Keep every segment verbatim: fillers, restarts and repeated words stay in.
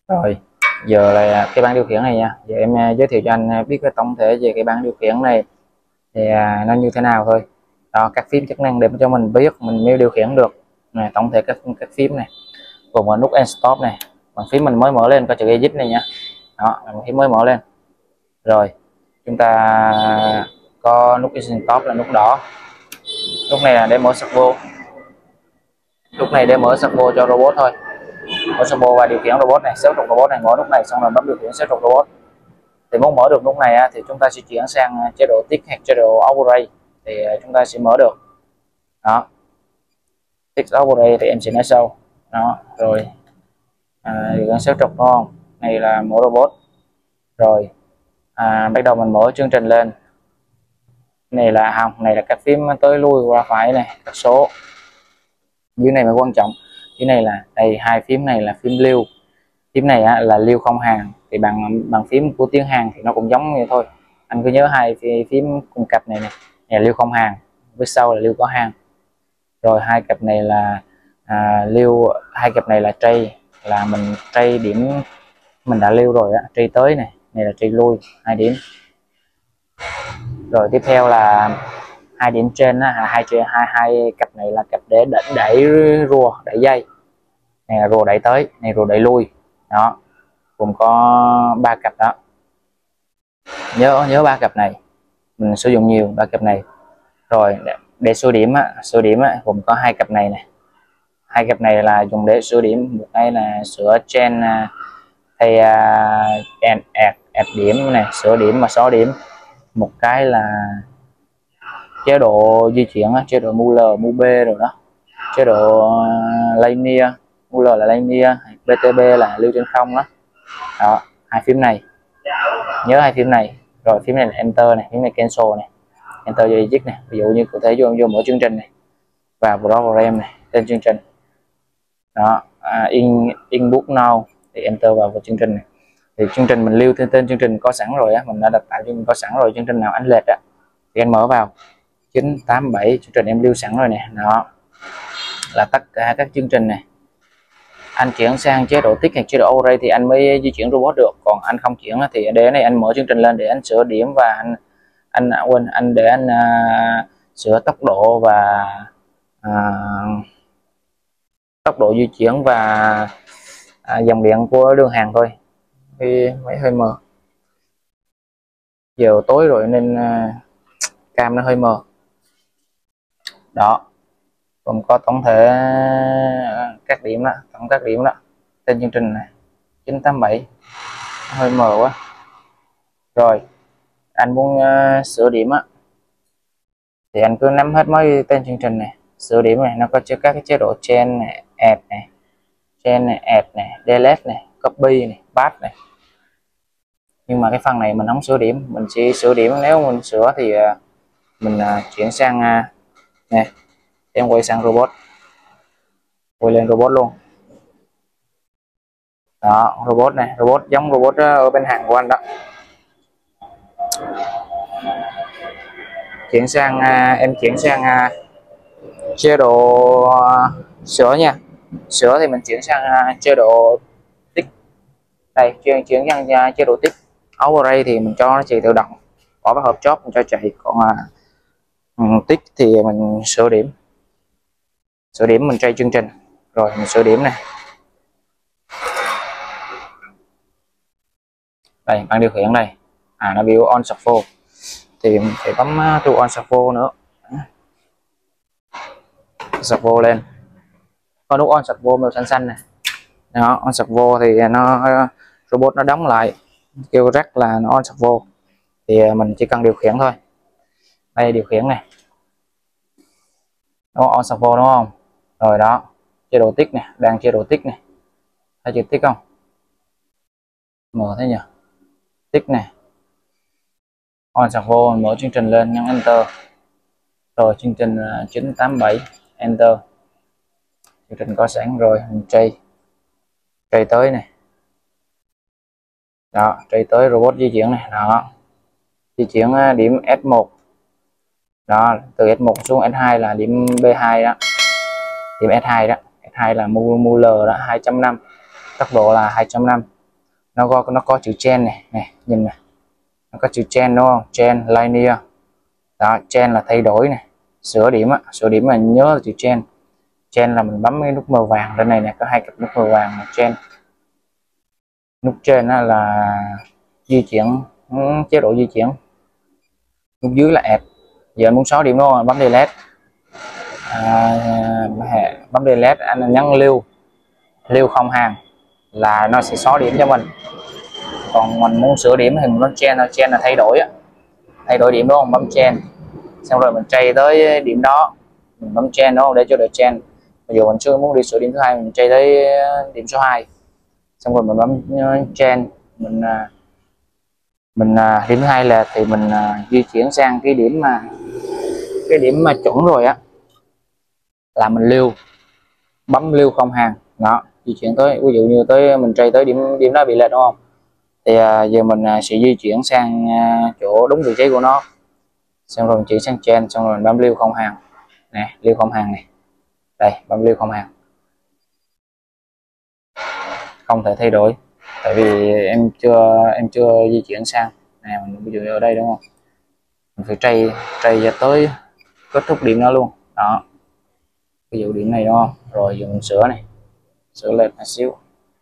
Rồi giờ là cái bảng điều khiển này nha, giờ em à, giới thiệu cho anh à, biết cái tổng thể về cái bảng điều khiển này thì à, nó như thế nào thôi. Đó, các phím chức năng để cho mình biết mình mới điều khiển được này, tổng thể các các phím này gồm là nút End Stop này, bằng phím mình mới mở lên có chữ Exit này nha. Đó là một phím mới mở lên. Rồi chúng ta có nút Stop là nút đỏ, nút này là để mở servo, nút này để mở servo cho robot thôi, mở servo và điều khiển robot này, xếp trục robot này, mở nút này xong rồi bấm điều khiển xếp trục robot. Thì muốn mở được nút này á, thì chúng ta sẽ chuyển sang chế độ tick hoặc chế độ override thì chúng ta sẽ mở được. Đó, tick override thì em sẽ nói sau. Đó rồi à, điều khiển xếp trục đúng không, này là mở robot. Rồi à, bắt đầu mình mở chương trình lên, này là không, này là các phím tới lui qua phải này, các số dưới này mới quan trọng. Dưới này là đây, hai phím này là phím lưu, phím này á, là lưu không hàng, thì bằng bằng phím của tiếng Hàn thì nó cũng giống như thôi, anh cứ nhớ hai phím cung cặp này này, này là lưu không hàng, với sau là lưu có hàng. Rồi hai cặp này là à, lưu, hai cặp này là tray, là mình tray điểm mình đã lưu rồi á, tray tới này, này là tray lui hai điểm. Rồi tiếp theo là hai điểm trên á, hai hai hai cặp này là cặp để đẩy, đẩy rùa, đẩy dây, này là rùa đẩy tới, này rùa đẩy lui. Đó gồm có ba cặp đó, nhớ nhớ ba cặp này mình sử dụng nhiều, ba cặp này. Rồi để, để số điểm á, số điểm á, gồm có hai cặp này này, hai cặp này là dùng để sửa điểm, một cái là sửa trên hay add add điểm này, sửa điểm mà xóa điểm, một cái là chế độ di chuyển, chế độ mu lờ mu bê rồi đó, chế độ linear, mu lờ là linear, bê tê bê là lưu trên không đó. Đó hai phím này, nhớ hai phím này. Rồi phím này là enter này, phím này cancel này, enter cho exit này, ví dụ như cụ thể vô vô mở chương trình này và program này, tên chương trình. Đó à, in input now thì enter vào, vào chương trình này, thì chương trình mình lưu tên tên chương trình có sẵn rồi á, mình đã đặt tạo chương trình có sẵn rồi, chương trình nào anh lệch á thì anh mở vào chín tám bảy, chương trình em lưu sẵn rồi nè. Đó là tất cả các chương trình này. Anh chuyển sang chế độ tick hay chế độ override thì anh mới di chuyển robot được, còn anh không chuyển thì để này anh mở chương trình lên để anh sửa điểm, và anh anh à, quên anh để anh à, sửa tốc độ và à, tốc độ di chuyển và à, dòng điện của đường hàng thôi, khi mấy hơi mờ, giờ tối rồi nên à, cam nó hơi mờ. Đó gồm có tổng thể các điểm đó, tổng các điểm đó, tên chương trình này chín tám bảy, hơi mờ quá. Rồi anh muốn uh, sửa điểm á thì anh cứ nắm hết mấy tên chương trình này, sửa điểm này, nó có chứa các cái chế độ change này, add này, change này, add này, delete này, copy này, paste này. Nhưng mà cái phần này mình không sửa điểm, mình chỉ sửa điểm nếu mình sửa thì uh, mình uh, chuyển sang uh, nè, em quay sang robot, quay lên robot luôn. Đó robot này, robot giống robot ở bên hàng của anh đó. Chuyển sang uh, em chuyển sang uh, chế độ uh, sửa nha, sửa thì mình chuyển sang uh, chế độ tick, đây chuyển chuyển sang uh, chế độ tick. Override thì mình cho nó chạy tự động, bỏ vào hộp chốt mình cho chạy, còn uh, tick thì mình sửa điểm, sửa điểm mình chơi chương trình. Rồi mình sửa điểm này, đây bảng điều khiển đây, à nó biểu on shuffle thì mình phải bấm to on shuffle nữa, shuffle lên, có nút on shuffle màu xanh xanh này. Đó on shuffle thì nó robot nó đóng lại, kêu rắc là nó on shuffle, thì mình chỉ cần điều khiển thôi. Đây điều khiển này, nó on shuffle đúng không. Rồi đó chế độ tick này, đang chế độ tick này, thấy chữ tick không, mở thế nhỉ, tick này on shuffle, mở chương trình lên nhấn enter. Rồi chương trình chín tám bảy enter, chương trình có sẵn rồi, mình tray tray tới này. Đó tray tới robot di chuyển này. Đó di chuyển điểm S một, đó từ S một xuống S hai là điểm B hai đó, điểm S hai đó, S hai là mu mu L đó hai chấm năm, tốc độ là hai chấm năm. nó có nó có chữ chain này này, nhìn này, nó có chữ chain đúng không, chain linear đó. Chain là thay đổi này, sửa điểm á, sửa điểm mà nhớ là chữ chain. Chain là mình bấm cái nút màu vàng lên này nè, có hai cặp nút màu vàng là chain. Nút trên là di chuyển, chế độ di chuyển. Nút dưới là add. Giờ anh muốn xóa điểm đúng không, bấm delete. À, bấm delete, anh nhấn lưu lưu không hàng là nó sẽ xóa điểm cho mình. Còn mình muốn sửa điểm thì mình bấm change, change là thay đổi á, thay đổi điểm đúng không, bấm change xong rồi mình chạy tới điểm đó mình bấm change đúng không, để cho đợi change. Bây giờ mình chưa muốn đi sửa điểm thứ hai, mình chạy tới điểm số hai xong rồi mình bấm change, mình mình điểm thứ hai là thì mình di chuyển sang cái điểm mà cái điểm mà chuẩn rồi á, là mình lưu, bấm lưu không hàng đó, di chuyển tới, ví dụ như tới mình chạy tới điểm điểm đó bị lệch đúng không, thì à, giờ mình à, sẽ di chuyển sang à, chỗ đúng vị trí của nó, xong rồi mình chuyển sang trên, xong rồi mình bấm lưu không hàng nè, lưu không hàng này, đây bấm lưu không hàng, không thể thay đổi tại vì em chưa em chưa di chuyển sang nè. Mình ví dụ như ở đây đúng không, mình phải chạy chạy ra tới kết thúc điểm đó luôn đó, ví dụ điểm này đúng không, rồi giờ mình sửa này, sửa lên một xíu,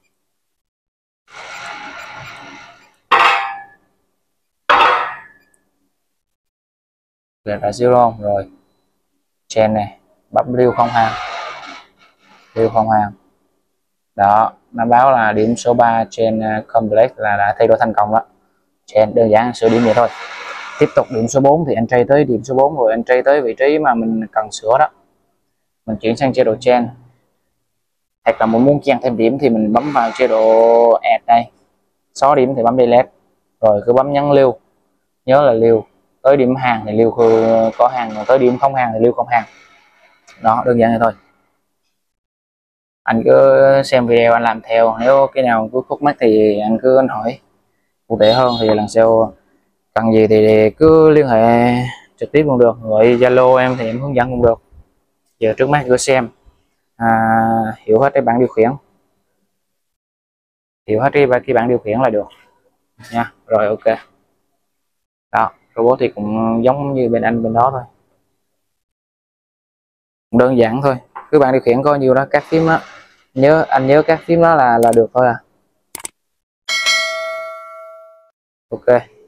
lên lại xíu luôn, rồi trên này bấm lưu không hàng, lưu không hàng đó, nó báo là điểm số ba trên uh, complex là đã thay đổi thành công đó. Trên đơn giản sửa điểm vậy thôi. Tiếp tục điểm số bốn thì anh chạy tới điểm số bốn rồi anh chạy tới vị trí mà mình cần sửa đó, mình chuyển sang chế độ chain, hoặc là muốn muốn tăng thêm điểm thì mình bấm vào chế độ add đây, xóa điểm thì bấm delete, rồi cứ bấm nhấn lưu, nhớ là lưu tới điểm hàng thì lưu có hàng, mà tới điểm không hàng thì lưu không hàng đó, đơn giản vậy thôi. Anh cứ xem video anh làm theo, nếu cái nào cứ khúc mắc thì anh cứ anh hỏi cụ thể hơn, thì lần sau cần gì thì cứ liên hệ trực tiếp cũng được, gọi Zalo em thì em hướng dẫn cũng được. Giờ trước mắt cứ xem à, hiểu hết cái bảng điều khiển, hiểu hết cái, cái bảng điều khiển là được nha. Rồi ok đó, robot thì cũng giống như bên anh bên đó thôi, cũng đơn giản thôi, cứ bảng điều khiển có nhiêu đó, các phím đó nhớ, anh nhớ các phím đó là là được thôi à. Ok.